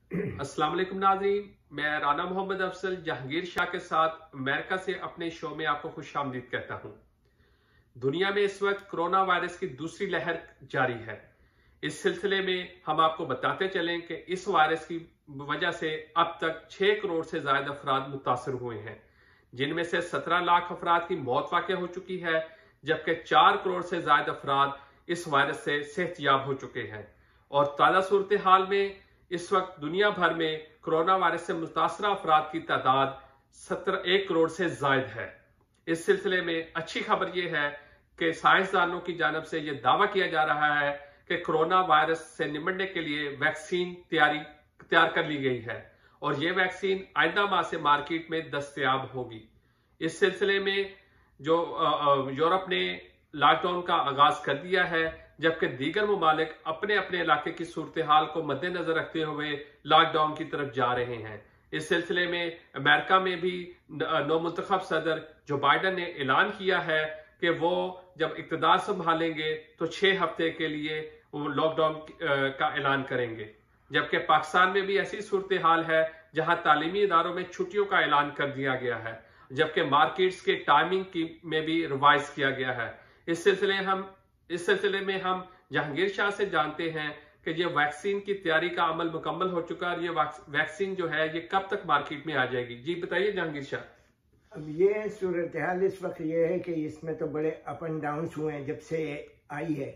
अस्सलाम वालेकुम नाज़रीन, मैं राना मोहम्मद अफसल जहांगीर शाह के साथ अमेरिका से अपने शो में आपको खुशामदीद कहता हूँ। दुनिया में इस वक्त कोरोना वायरस की दूसरी लहर जारी है। इस सिलसिले में हम आपको बताते चलें कि इस वायरस की वजह से अब तक 6 करोड़ से ज्यादा अफराद मुतासर हुए हैं, जिनमें से 17 लाख अफराद की मौत वाक़ हो चुकी है, जबकि 4 करोड़ से ज्यादा अफराद इस वायरस से सेहतयाब हो चुके हैं। और ताज़ा सूरत हाल में इस वक्त दुनिया भर में कोरोना वायरस से मुतासरा अफराद की तादाद 1 करोड़ से जायद है। इस सिलसिले में अच्छी खबर यह है कि साइंसदानों की जानब से यह दावा किया जा रहा है कि कोरोना वायरस से निपटने के लिए वैक्सीन तैयार कर ली गई है और यह वैक्सीन आइंदा माह से मार्केट में दस्तयाब होगी। इस सिलसिले में जो यूरोप ने लॉकडाउन का आगाज कर दिया है, जबकि दीगर ममालिक अपने अपने इलाके की सूरत हाल को मद्देनजर रखते हुए लॉकडाउन की तरफ जा रहे हैं। इस सिलसिले में अमेरिका में भी नौमुंतखब सदर जो बाइडन ने ऐलान किया है कि वो जब इक़्तिदार संभालेंगे तो 6 हफ्ते के लिए वो लॉकडाउन का ऐलान करेंगे। जबकि पाकिस्तान में भी ऐसी सूरत हाल है जहां तालीमी इदारों में छुट्टियों का ऐलान कर दिया गया है, जबकि मार्केट्स के टाइमिंग में भी रिवाइज किया गया है। इस सिलसिले में हम जहांगीर शाह से जानते हैं कि ये वैक्सीन की तैयारी का अमल मुकम्मल हो चुका है और ये वैक्सीन जो है ये कब तक मार्केट में आ जाएगी। जी बताइए जहांगीर शाह। अब ये सूरत हाल इस वक्त ये है कि इसमें तो बड़े अप एंड डाउन हुए हैं जब से आई है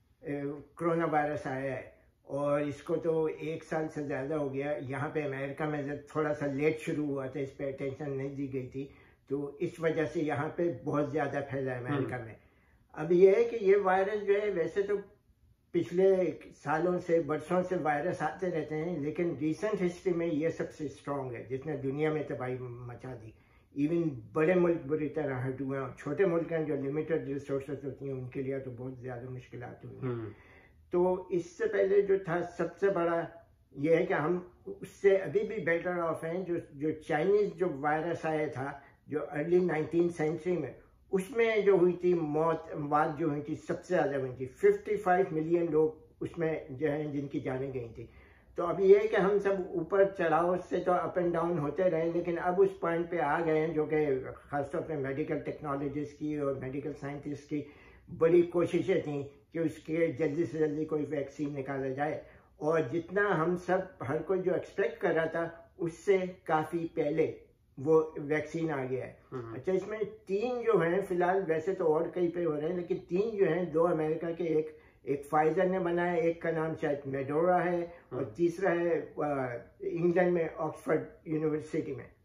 कोरोना वायरस आया है, और इसको तो 1 साल से ज़्यादा हो गया। यहाँ पे अमेरिका में जब थोड़ा सा लेट शुरू हुआ था, इस पर अटेंशन नहीं दी गई थी, तो इस वजह से यहाँ पे बहुत ज़्यादा फैला है अमेरिका में। अब ये है कि ये वायरस जो है, वैसे तो पिछले सालों से बरसों से वायरस आते रहते हैं, लेकिन रिसेंट हिस्ट्री में ये सबसे स्ट्रॉन्ग है जिसने दुनिया में तबाही मचा दी। इवन बड़े मुल्क बुरी तरह हट हुए हैं, छोटे मुल्क हैं जो लिमिटेड रिसोर्सेज होती हैं उनके लिए तो बहुत ज़्यादा मुश्किलात हुई हैं। तो इससे पहले जो था सबसे बड़ा ये है कि हम उससे अभी भी बेटर ऑफ हैं। जो चाइनीज़ जो वायरस आया था जो अर्ली 19th सेंचुरी में, उसमें जो हुई थी मौत जो हुई थी सबसे ज़्यादा हुई थी। 55 मिलियन लोग उसमें जो हैं जिनकी जानें गई थी। तो अब ये है कि हम सब ऊपर चढ़ाव से तो अप एंड डाउन होते रहे, लेकिन अब उस पॉइंट पे आ गए हैं जो कि ख़ासतौर पे मेडिकल टेक्नोलॉजिस्ट की और मेडिकल साइंटिस्ट की बड़ी कोशिशें थी कि उसके जल्दी से जल्दी कोई वैक्सीन निकाला जाए। और जितना हम सब हर कोई जो एक्सपेक्ट कर रहा था उससे काफ़ी पहले वो वैक्सीन आ गया है। अच्छा, इसमें 3 जो हैं फिलहाल, वैसे तो और कई पे हो रहे हैं, लेकिन 3 जो हैं, 2 अमेरिका के, एक फाइजर ने बनाया, एक का नाम शायद मेडोरा है और तीसरा है इंग्लैंड में ऑक्सफोर्ड यूनिवर्सिटी में।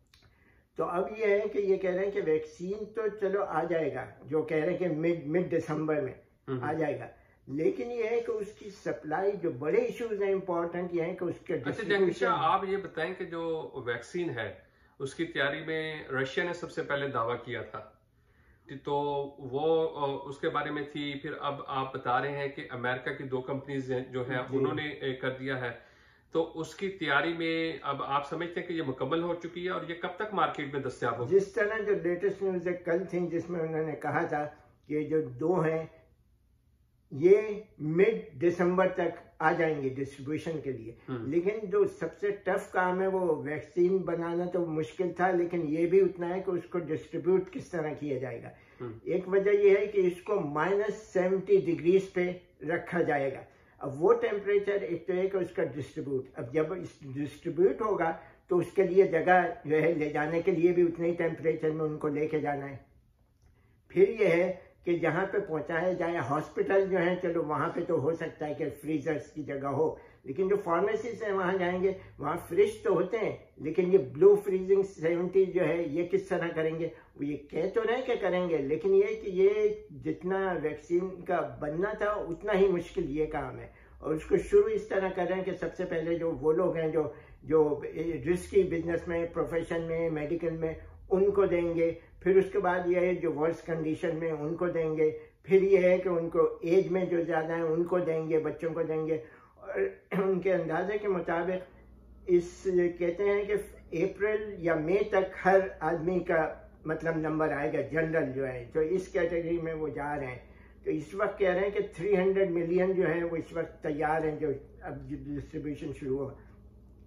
तो अब ये है कि ये कह रहे हैं कि वैक्सीन तो चलो आ जाएगा, जो कह रहे हैं कि मिड दिसंबर में आ जाएगा, लेकिन ये है कि उसकी सप्लाई, जो बड़े इश्यूज हैं इंपॉर्टेंट ये है कि उसके अच्छा, आप ये बताएं कि जो वैक्सीन है उसकी तैयारी में रशिया ने सबसे पहले दावा किया था, तो वो उसके बारे में थी। फिर अब आप बता रहे हैं कि अमेरिका की 2 कंपनीज जो है उन्होंने कर दिया है, तो उसकी तैयारी में अब आप समझते हैं कि ये मुकम्मल हो चुकी है और ये कब तक मार्केट में दस्तयाब होगी? जिस तरह जो लेटेस्ट न्यूज कल थी जिसमें उन्होंने कहा था कि जो 2 हैं ये मिड दिसंबर तक आ जाएंगे डिस्ट्रीब्यूशन के लिए। लेकिन जो सबसे टफ काम है वो वैक्सीन बनाना तो मुश्किल था, लेकिन ये भी उतना है कि उसको डिस्ट्रीब्यूट किस तरह किया जाएगा। एक वजह ये है कि इसको -70 डिग्रीज पे रखा जाएगा। अब वो टेम्परेचर एक तो है कि उसका डिस्ट्रीब्यूट, अब जब डिस्ट्रीब्यूट होगा तो उसके लिए जगह जो है ले जाने के लिए भी उतने ही टेम्परेचर में उनको लेके जाना है। फिर ये है कि जहाँ पे पहुँचाया जाए, हॉस्पिटल जो है चलो वहाँ पे तो हो सकता है कि फ्रीजर्स की जगह हो, लेकिन जो फार्मेसीज हैं वहाँ जाएंगे, वहाँ फ्रिज तो होते हैं, लेकिन ये ब्लू फ्रीजिंग 70 जो है ये किस तरह करेंगे? वो ये कह तो नहीं कि करेंगे, लेकिन ये कि ये जितना वैक्सीन का बनना था उतना ही मुश्किल ये काम है। और उसको शुरू इस तरह कर रहे हैं कि सबसे पहले जो वो लोग हैं जो रिस्की बिजनेस में, प्रोफेशन में, मेडिकल में, उनको देंगे। फिर उसके बाद ये है जो वर्स्ट कंडीशन में उनको देंगे। फिर ये है कि उनको एज में जो ज़्यादा है उनको देंगे, बच्चों को देंगे। और उनके अंदाजे के मुताबिक इस कहते हैं कि अप्रैल या मई तक हर आदमी का मतलब नंबर आएगा, जनरल जो है जो इस कैटेगरी में वो जा रहे हैं। तो इस वक्त कह रहे हैं कि 300 मिलियन जो है वो इस वक्त तैयार हैं, जो अब डिस्ट्रीब्यूशन शुरू हो।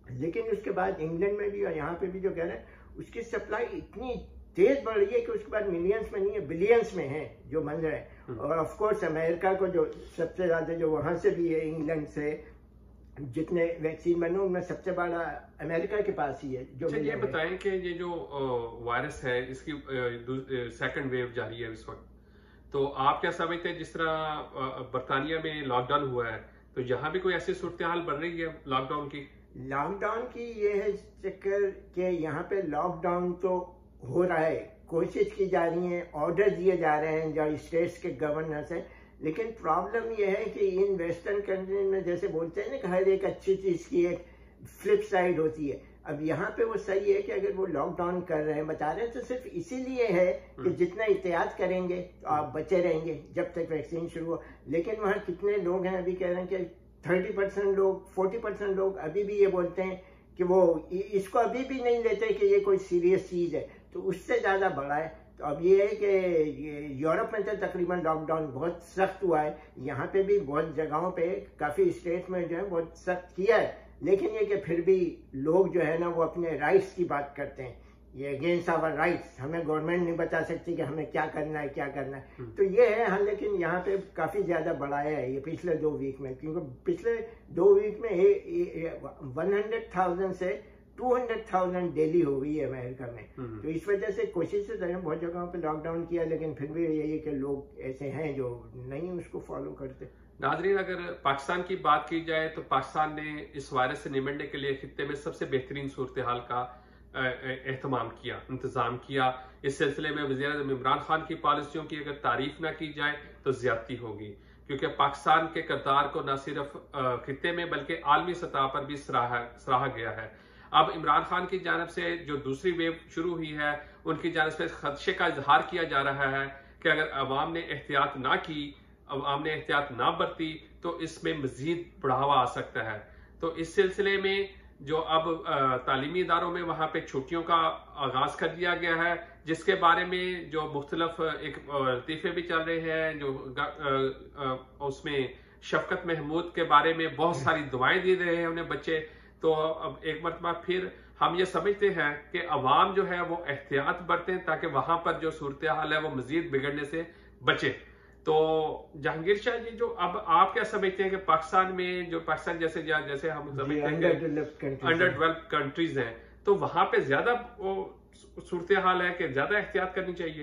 लेकिन उसके बाद इंग्लैंड में भी और यहाँ पे भी जो कह रहे हैं उसकी सप्लाई इतनी तेज बढ़ रही है कि उसके बाद मिलियंस में नहीं है बिलियंस में है जो बन रहे हैं। और ऑफ कोर्स अमेरिका को जो सबसे ज्यादा जो वहां से भी है इंग्लैंड से जितने वैक्सीन बने उनमें सबसे बड़ा अमेरिका के पास ही है। जो ये बताएं कि ये जो वायरस है इसकी सेकंड वेव जारी है इस वक्त, तो आप क्या समझते हैं जिस तरह बरतानिया में लॉकडाउन हुआ है तो यहाँ भी कोई ऐसी सूरत हाल बन रही है लॉकडाउन की? लॉकडाउन की ये है चक्कर के यहाँ पे लॉकडाउन तो हो रहा है, कोशिश की जा रही है, ऑर्डर दिए जा रहे हैं जो स्टेट्स के गवर्नर्स हैं, लेकिन प्रॉब्लम ये है कि इन वेस्टर्न कंट्री में जैसे बोलते हैं ना कि हर एक अच्छी चीज की एक फ्लिप साइड होती है। अब यहाँ पे वो सही है कि अगर वो लॉकडाउन कर रहे हैं बता रहे हैं तो सिर्फ इसीलिए है कि जितना एहतियात करेंगे तो आप बचे रहेंगे जब तक वैक्सीन शुरू हो। लेकिन वहाँ कितने लोग हैं अभी कह रहे हैं कि 30% लोग 40% लोग अभी भी ये बोलते हैं कि वो इसको अभी भी नहीं लेते कि ये कोई सीरियस चीज है, तो उससे ज्यादा बड़ा है। तो अब ये है कि यूरोप में तो तकरीबन लॉकडाउन बहुत सख्त हुआ है, यहाँ पे भी बहुत जगहों पे काफी स्टेट में जो है बहुत सख्त किया है, लेकिन ये कि फिर भी लोग जो है ना वो अपने राइट्स की बात करते हैं, ये अगेंस्ट आवर राइट्स, हमें गवर्नमेंट नहीं बता सकती कि हमें क्या करना है क्या करना है। तो ये है हाँ, लेकिन यहाँ पे काफी ज्यादा बढ़ाया है ये पिछले 2 वीक में, क्योंकि पिछले 2 वीक में 100,000 से 200,000 डेली हो गई है अमेरिका में। तो इस वजह से कोशिश से बहुत जगहों पे लॉकडाउन किया, लेकिन फिर भी यही है कि लोग ऐसे हैं जो नहीं उसको फॉलो करते। नाजरीन, अगर पाकिस्तान की बात की जाए तो पाकिस्तान ने इस वायरस से निपटने के लिए खित्ते में सबसे बेहतरीन सूरत हाल का एहतमाम किया, इंतजाम किया। इस सिलसिले में वज़ीर-ए-आज़म इमरान खान की पॉलिसियों की अगर तारीफ ना की जाए तो ज्यादती होगी, क्योंकि पाकिस्तान के किरदार को न सिर्फ खित्ते में बल्कि आलमी सतह पर भी सराहा गया है। अब इमरान खान की जानब से जो दूसरी वेव शुरू हुई है उनकी जानब से खदशे का इजहार किया जा रहा है कि अगर अवाम ने एहतियात ना की, अवाम ने एहतियात ना बरती तो इसमें मजीद बढ़ावा आ सकता है। तो इस सिलसिले में जो अब तालीमी इदारों में वहां पे छुट्टियों का आगाज कर दिया गया है, जिसके बारे में जो मुख्तलिफ एक लतीफे भी चल रहे हैं, जो उसमें शफकत महमूद के बारे में बहुत सारी दुआएं दे रहे हैं उन्हें बच्चे। तो अब एक मरतबा फिर हम ये समझते हैं कि अवाम जो है वो एहतियात बरतें ताकि वहां पर जो सूरत हाल है वो मजीद बिगड़ने से बचे। तो जहांगीर शाह जी, जो अब आप क्या समझते हैं कि पाकिस्तान में जो पाकिस्तान जैसे हम समझते हैं अंडर डेवलप्ड कंट्रीज हैं, तो वहां पे ज्यादा सूरत हाल है कि ज्यादा एहतियात करनी चाहिए?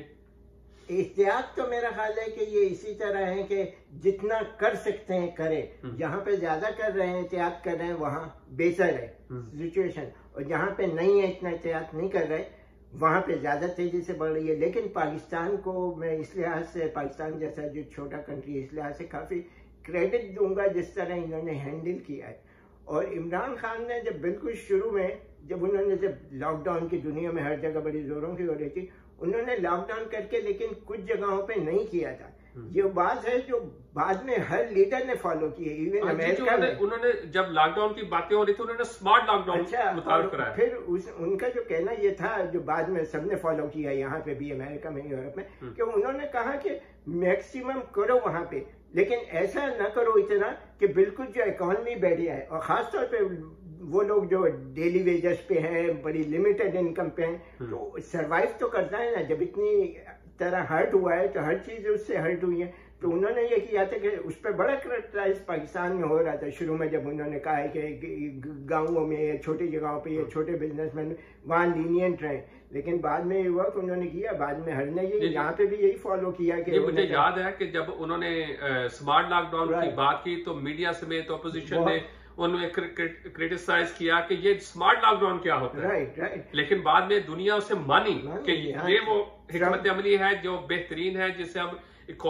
एहतियात तो मेरा ख्याल है कि ये इसी तरह है कि जितना कर सकते हैं करें, जहां पे ज्यादा कर रहे हैं एहतियात कर रहे हैं वहां बेहतर है सिचुएशन, और जहां पे नहीं है इतना एहतियात नहीं कर रहे वहां पे ज्यादा तेजी से बढ़ रही है। लेकिन पाकिस्तान को मैं इस लिहाज से, पाकिस्तान जैसा जो छोटा कंट्री है इस लिहाज से काफी क्रेडिट दूंगा जिस तरह इन्होंने हैंडल किया है। और इमरान खान ने जब बिल्कुल शुरू में जब लॉकडाउन की दुनिया में हर जगह बड़ी जोरों की हो रही थी, उन्होंने लॉकडाउन करके लेकिन कुछ जगहों पे नहीं किया था। ये बात है जो बाद में हर लीडर ने फॉलो की है, इवन अमेरिका में। उन्होंने जब लॉकडाउन की बातें हो रही थी उन्होंने स्मार्ट लॉकडाउन मुताबिक कराया। फिर उनका जो कहना ये था जो बाद में सबने फॉलो किया यहाँ पे भी, अमेरिका में, यूरोप में, कि उन्होंने कहा कि मैक्सिमम करो वहां पे, लेकिन ऐसा न करो इतना कि बिल्कुल जो इकोनॉमी बैठ जाए। और खासतौर पे वो लोग जो डेली वेजेस पे हैं, बड़ी लिमिटेड इनकम पे हैं, तो सरवाइव तो करता है ना। जब इतनी तरह हर्ट हुआ है तो हर चीज उससे हर्ट हुई है। तो उन्होंने ये किया था कि उस पर बड़ा क्रिटिसाइज पाकिस्तान में हो रहा था शुरू में, जब उन्होंने कहा है कि गांवों में, छोटी जगहों पे, ये छोटे बिजनेसमैन वहां लीनियंट रहे। लेकिन बाद में ये हुआ कि उन्होंने किया, बाद में हर ने ये यहाँ पे भी यही फॉलो किया कि मुझे याद है कि जब उन्होंने स्मार्ट लॉकडाउन की बात की तो मीडिया समेत ऑपोजिशन ने उन्होंने क्रिटिसाइज किया कि ये स्मार्ट लॉकडाउन क्या होता है। राइट। लेकिन बाद में दुनिया उसे मानी कि ये वो हिकमत अमली है जो बेहतरीन है, जिससे हम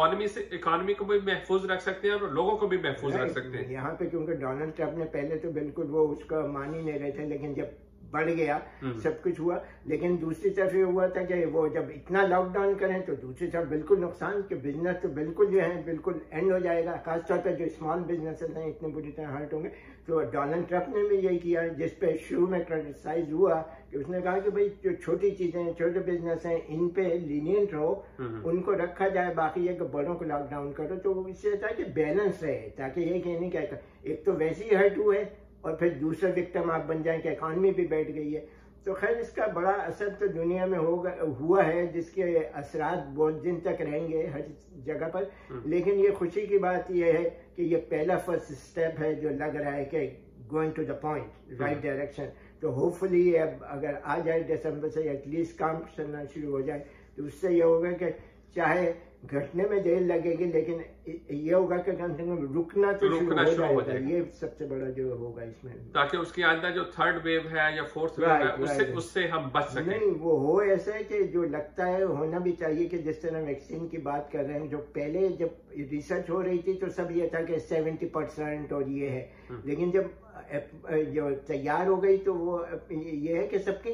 इकोनॉमी को भी महफूज रख सकते हैं और लोगों को भी महफूज रख सकते हैं। यहाँ पे क्योंकि डोनाल्ड ट्रंप ने पहले तो बिल्कुल वो उसका मान ही नहीं रहे थे, लेकिन जब बढ़ गया सब कुछ हुआ। लेकिन दूसरी तरफ ये हुआ था कि वो जब इतना लॉकडाउन करें तो दूसरी तरफ बिल्कुल नुकसान, कि बिजनेस तो बिल्कुल जो है बिल्कुल एंड हो जाएगा, खासतौर पर जो स्मॉल बिजनेसेस हैं इतने बुरी तरह हर्ट होंगे। तो डोनाल्ड ट्रंप ने भी यही किया, जिसपे शुरू में क्रिटिसाइज हुआ कि उसने कहा कि भाई जो छोटी चीजें, छोटे बिजनेस हैं, इन पे लीनियंट रहो, उनको रखा जाए, बाकी ये बड़ों को लॉकडाउन करो। तो इससे था कि बैलेंस रहे, ताकि ये नहीं कहता एक तो वैसे ही हर्ट हुए और फिर दूसरा विक्टिम आप बन जाएं कि इकॉनमी भी बैठ गई है। तो खैर इसका बड़ा असर तो दुनिया में हुआ है, जिसके असरात बहुत दिन तक रहेंगे हर जगह पर। लेकिन ये खुशी की बात यह है कि ये पहला फर्स्ट स्टेप है जो लग रहा है कि going to the point, right direction. तो होपफुली अब अगर आ जाए दिसंबर से एटलीस्ट काम करना शुरू हो जाए, तो उससे ये होगा कि चाहे घटने में देर लगेगी, लेकिन ये होगा कि कम से कम रुकना तो शुरू हो जाएगा। ये सबसे बड़ा जो होगा इसमें, ताकि उसकी आइंदा जो थर्ड वेव है या फोर्थ वेव है उससे हम बच सकें। नहीं, वो हो ऐसा है कि जो लगता है होना भी चाहिए कि जिस तरह वैक्सीन की बात कर रहे हैं, जो पहले जब रिसर्च हो रही थी तो सब ये था कि 70% और ये है, लेकिन जब जो तैयार हो गई तो वो ये है कि सबकी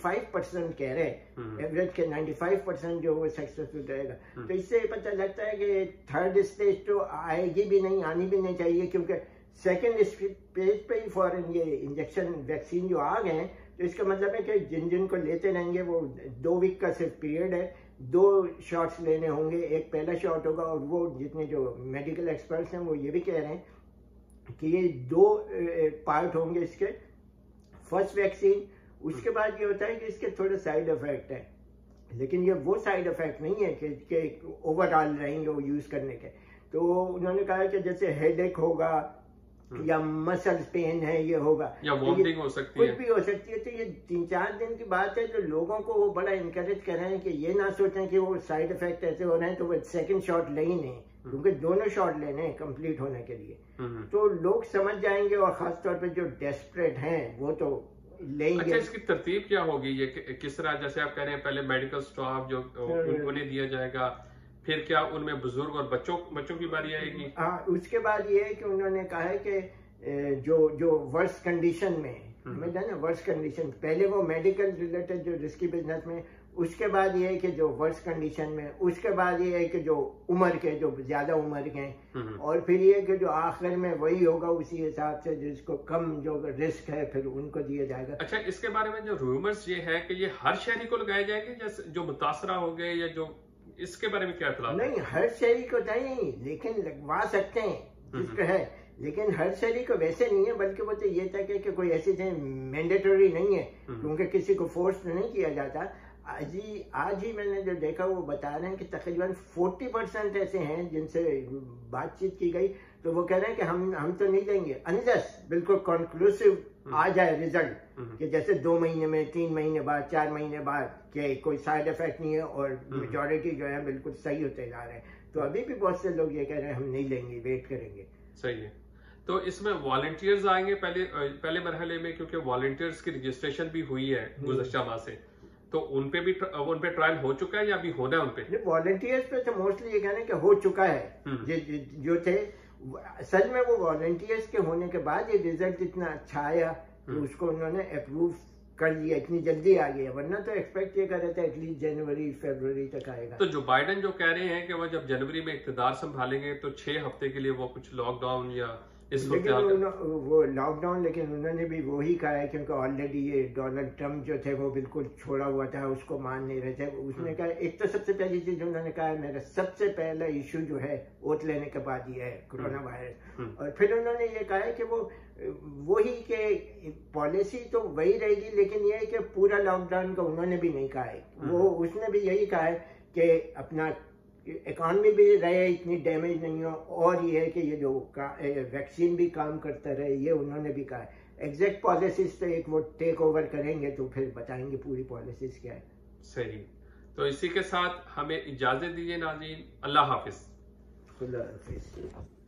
95% कह रहे हैं, एवरेज के 95% जो वो सक्सेसफुल रहेगा। तो इससे पता लगता है कि थर्ड स्टेज तो आएगी भी नहीं, आनी भी नहीं चाहिए, क्योंकि सेकेंड स्टेज पे ही फॉरन ये इंजेक्शन वैक्सीन जो आ गए हैं, तो इसका मतलब है कि जिन जिन को लेते रहेंगे वो 2 वीक का सिर्फ पीरियड है, 2 शॉट्स लेने होंगे, एक पहला शॉट होगा। और वो जितने जो मेडिकल एक्सपर्ट्स हैं वो ये भी कह रहे हैं कि ये 2 पार्ट होंगे इसके, फर्स्ट वैक्सीन, उसके बाद ये होता है कि इसके थोड़े साइड इफेक्ट है, लेकिन ये वो साइड इफेक्ट नहीं है कि ओवरऑल रहेंगे वो यूज करने के। तो उन्होंने कहा कि जैसे हेडेक होगा या मसल पेन है, ये होगा या वॉमिटिंग हो सकती है, कुछ भी हो सकती है। तो ये 3-4 दिन की बात है, तो लोगों को वो बड़ा इनकरेज कर रहे हैं कि ये ना सोचें कि वो साइड इफेक्ट ऐसे हो रहे हैं तो वो सेकंड शॉट ले ही नहीं, क्योंकि दोनों शॉट लेने हैं कंप्लीट होने के लिए। तो लोग समझ जाएंगे, और खासतौर पे जो डेस्परेट हैं वो तो लेंगे। अच्छा, इसकी तरतीब क्या होगी, ये किस तरह, जैसे आप कह रहे हैं पहले मेडिकल स्टाफ जो उन्हें दिया जाएगा, फिर क्या उनमें बुजुर्ग और बच्चों की बारी आएगी? हाँ, उसके बाद ये है कि उन्होंने कहा है कि जो वर्स कंडीशन में, समझ ना, वर्स कंडीशन, पहले वो मेडिकल रिलेटेड जो रिस्की बिजनेस में, उसके बाद ये है कि जो वर्स कंडीशन में, उसके बाद ये है कि जो उम्र के, जो ज्यादा उम्र के, और फिर ये कि जो आखिर में वही होगा उसी हिसाब से जिसको कम जो रिस्क है फिर उनको दिया जाएगा। अच्छा, इसके बारे में जो रूमर्स ये है कि ये हर शहरी को लगाए जाएंगे, जैसे जो मुतासरा हो गए, या जो, इसके बारे में क्या इत्तलात? नहीं, हर शहरी को नहीं, लेकिन लगवा सकते हैं जिसको है, लेकिन हर शहरी को वैसे नहीं है, बल्कि वो तो ये था कि कोई ऐसी चीज मैंडेटरी नहीं है, क्योंकि किसी को फोर्स नहीं किया जाता। आज ही मैंने जो देखा वो बता रहे हैं कि तकरीबन 40% ऐसे हैं जिनसे बातचीत की गई, तो वो कह रहे हैं कि हम तो नहीं लेंगे अनलेस बिल्कुल कंक्लूसिव आ जाए रिजल्ट, कि जैसे 2 महीने में, 3 महीने बाद, 4 महीने बाद कि कोई साइड इफेक्ट नहीं है और मेजॉरिटी जो है बिल्कुल सही होते जा रहे हैं। तो अभी भी बहुत से लोग ये कह रहे हैं हम नहीं लेंगे, वेट करेंगे। सही है। तो इसमें वॉलंटियर्स आएंगे पहले मरहले में, क्योंकि वॉलंटियर्स की रजिस्ट्रेशन भी हुई है गुज़श्ता माह से, तो उन पे ट्रायल हो चुका है या अभी होना है? उन पे वॉलंटियर्स पे तो मोस्टली ये कहना है कि हो चुका है, जो थे असल में वो वॉलंटियर्स के होने के बाद ये रिजल्ट इतना अच्छा आया कि उसको उन्होंने अप्रूव कर लिया, इतनी जल्दी आ गया, वरना तो एक्सपेक्ट ये कर रहे थे एटलीस्ट जनवरी फरवरी तक आएगा। तो जो बाइडेन जो कह रहे हैं कि वो जब जनवरी में इक़्तिदार संभालेंगे तो 6 हफ्ते के लिए वो कुछ लॉकडाउन या लेकिन वो लॉकडाउन, लेकिन उन्होंने भी वही कहा है, क्योंकि ऑलरेडी ये डोनाल्ड ट्रम्प जो थे वो बिल्कुल छोड़ा हुआ था, उसको मान नहीं रहे थे। उसने कहा, एक तो सबसे पहली चीज उन्होंने कहा है मेरा सबसे पहला इशू जो है वोट लेने के बाद ये है कोरोना वायरस, और फिर उन्होंने ये कहा है कि वो वही के पॉलिसी तो वही रहेगी, लेकिन ये है कि पूरा लॉकडाउन का उन्होंने भी नहीं कहा है। वो उसने भी यही कहा है कि अपना इकॉनमी भी रहे, इतनी डैमेज नहीं हो, और ये है कि ये जो वैक्सीन भी काम करता रहे, ये उन्होंने भी कहा है। एग्जैक्ट पॉलिसीज तो एक वो टेक ओवर करेंगे तो फिर बताएंगे पूरी पॉलिसीज क्या है। सही। तो इसी के साथ हमें इजाजत दीजिए नाज़रीन, अल्लाह हाफिज। खुदा हाफिज।